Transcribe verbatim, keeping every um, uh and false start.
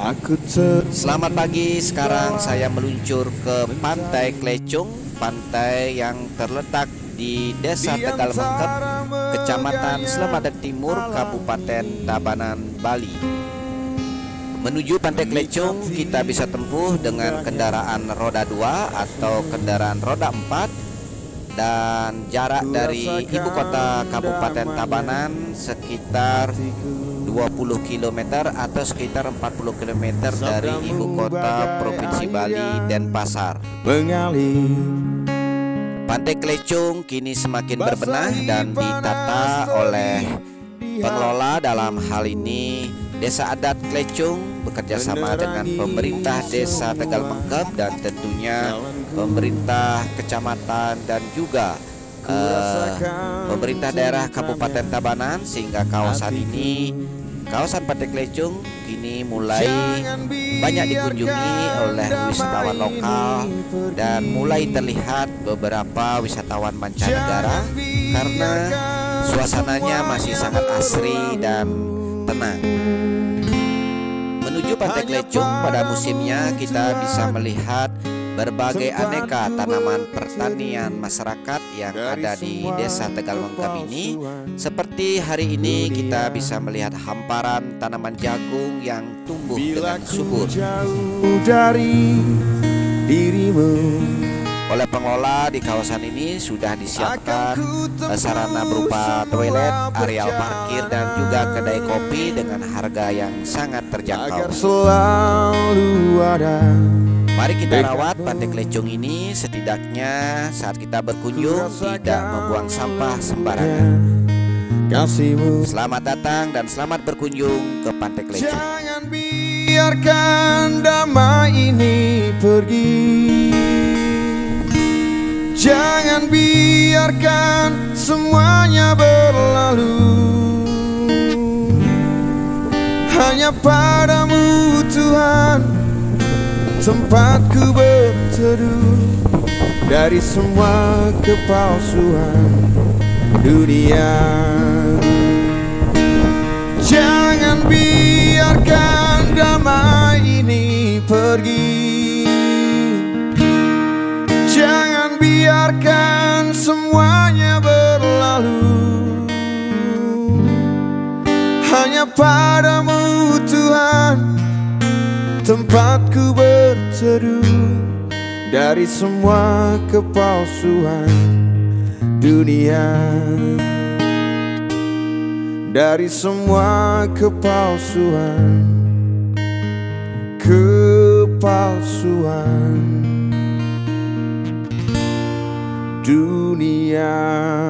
Aku ter... Selamat pagi, sekarang saya meluncur ke Pantai Klecung, pantai yang terletak di Desa Tegal Mengkep, Kecamatan Slemadeg Timur, Kabupaten Tabanan, Bali. Menuju Pantai Klecung kita bisa tempuh dengan kendaraan roda dua atau kendaraan roda empat, dan jarak dari ibu kota Kabupaten Tabanan sekitar dua puluh kilometer atau sekitar empat puluh kilometer dari ibu kota Provinsi Bali, Denpasar. Pantai Klecung kini semakin berbenah dan ditata oleh pengelola, dalam hal ini Desa Adat Klecung bekerja sama dengan pemerintah Desa Tegal Mengkep dan tentunya pemerintah kecamatan dan juga uh, pemerintah daerah Kabupaten Tabanan, sehingga kawasan ini, kawasan Pantai Klecung kini mulai banyak dikunjungi oleh wisatawan lokal dan mulai terlihat beberapa wisatawan mancanegara karena suasananya masih sangat asri dan tenang. Menuju Pantai Klecung pada musimnya kita bisa melihat berbagai aneka tanaman pertanian masyarakat yang ada di Desa Tegal Mengkep ini. Seperti hari ini kita bisa melihat hamparan tanaman jagung yang tumbuh dengan subur. Dari dirimu. Oleh pengelola di kawasan ini sudah disiapkan sarana berupa toilet, areal parkir, dan juga kedai kopi dengan harga yang sangat terjangkau. Selalu ada. Mari kita rawat Pantai Klecung ini, setidaknya saat kita berkunjung tidak membuang sampah sembarangan. Selamat datang dan selamat berkunjung ke Pantai Klecung. Jangan biarkan damai ini pergi. Jangan biarkan semuanya berlalu. Hanya padamu Tuhan tempatku berteduh dari semua kepalsuan dunia. Jangan biarkan damai ini pergi. Jangan biarkan semuanya berlalu. Hanya padamu Tuhan tempatku berteduh dari semua kepalsuan dunia. Dari semua kepalsuan, kepalsuan dunia.